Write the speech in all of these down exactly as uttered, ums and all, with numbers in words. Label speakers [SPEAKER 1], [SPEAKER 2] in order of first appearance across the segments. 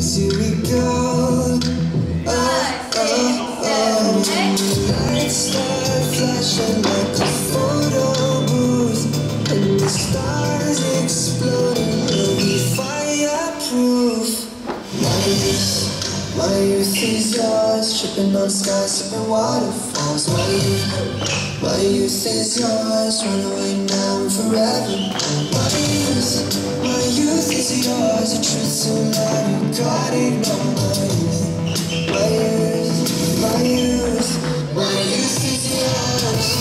[SPEAKER 1] Cause here we go. Oh, oh, oh. Lights start flashing like a photo booth, and the stars exploding will be fireproof. My youth, my youth is yours, tripping on skies, sipping waterfalls. My youth, my youth is yours, run away now and forever. My youth, my youth is yours, a truth so loud you gotta ignore. My youth, my youth, my youth, my youth is yours.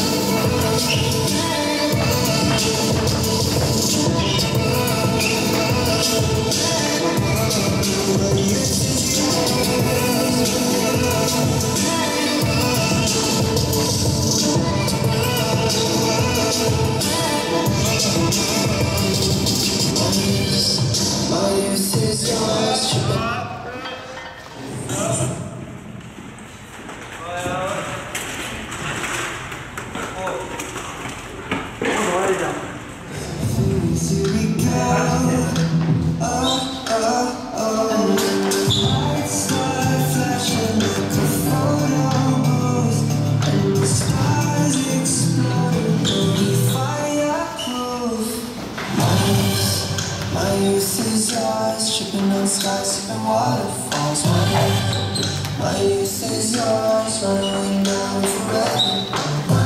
[SPEAKER 1] My youth is yours. Here we go. Oh, oh, oh. Lights start flashing like a photo booth, and the stars explode, will be fireproof. My youth, my youth is yours, tripping on skies, sipping waterfalls. My youth, my youth is yours, run away now and forever.